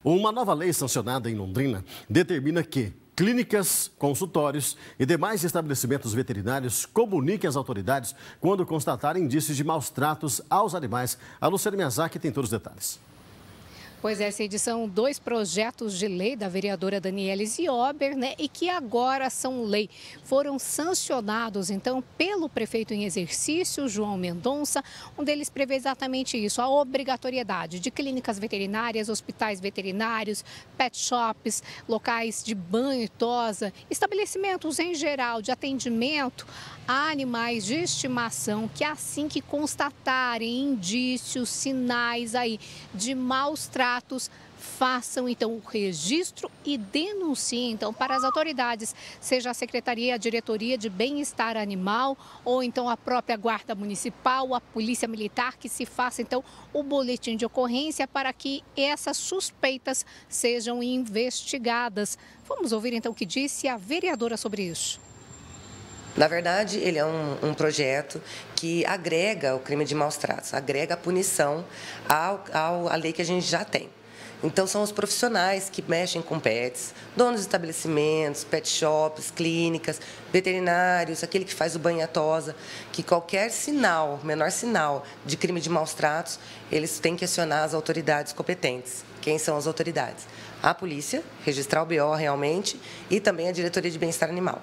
Uma nova lei sancionada em Londrina determina que clínicas, consultórios e demais estabelecimentos veterinários comuniquem às autoridades quando constatarem indícios de maus tratos aos animais. A Luciane Miyazaki tem todos os detalhes. Pois essa edição, 2 projetos de lei da vereadora Daniele Ziober, e que agora são lei. Foram sancionados, então, pelo prefeito em exercício, João Mendonça. Um deles prevê exatamente isso, a obrigatoriedade de clínicas veterinárias, hospitais veterinários, pet shops, locais de banho e tosa, estabelecimentos em geral de atendimento a animais de estimação que assim que constatarem indícios, sinais aí de maus tratos, façam então o registro e denunciem então para as autoridades, seja a Secretaria, a Diretoria de Bem-Estar Animal ou então a própria Guarda Municipal, a Polícia Militar, que se faça então o boletim de ocorrência para que essas suspeitas sejam investigadas. Vamos ouvir então o que disse a vereadora sobre isso. Na verdade, ele é um projeto que agrega o crime de maus tratos, agrega a punição à lei que a gente já tem. Então, são os profissionais que mexem com pets, donos de estabelecimentos, pet shops, clínicas, veterinários, aquele que faz o banho e tosa, que qualquer sinal, menor sinal de crime de maus tratos, eles têm que acionar as autoridades competentes. Quem são as autoridades? A polícia, registrar o BO realmente, e também a Diretoria de Bem-Estar Animal.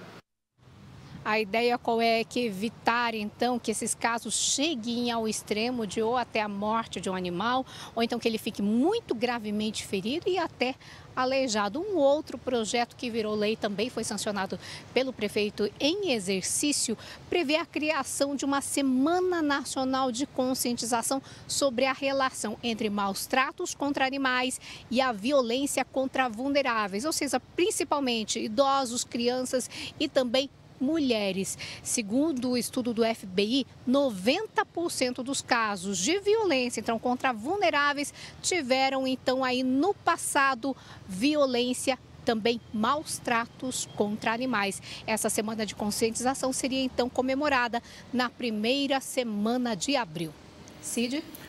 A ideia qual é? Que evitar, então, que esses casos cheguem ao extremo de ou até a morte de um animal, ou então que ele fique muito gravemente ferido e até aleijado. Um outro projeto que virou lei também foi sancionado pelo prefeito em exercício, prevê a criação de uma Semana Nacional de Conscientização sobre a relação entre maus tratos contra animais e a violência contra vulneráveis, ou seja, principalmente idosos, crianças e também mulheres. Segundo o estudo do FBI, 90% dos casos de violência então, contra vulneráveis tiveram então aí no passado violência, também maus tratos contra animais. Essa semana de conscientização seria então comemorada na primeira semana de abril. Cid?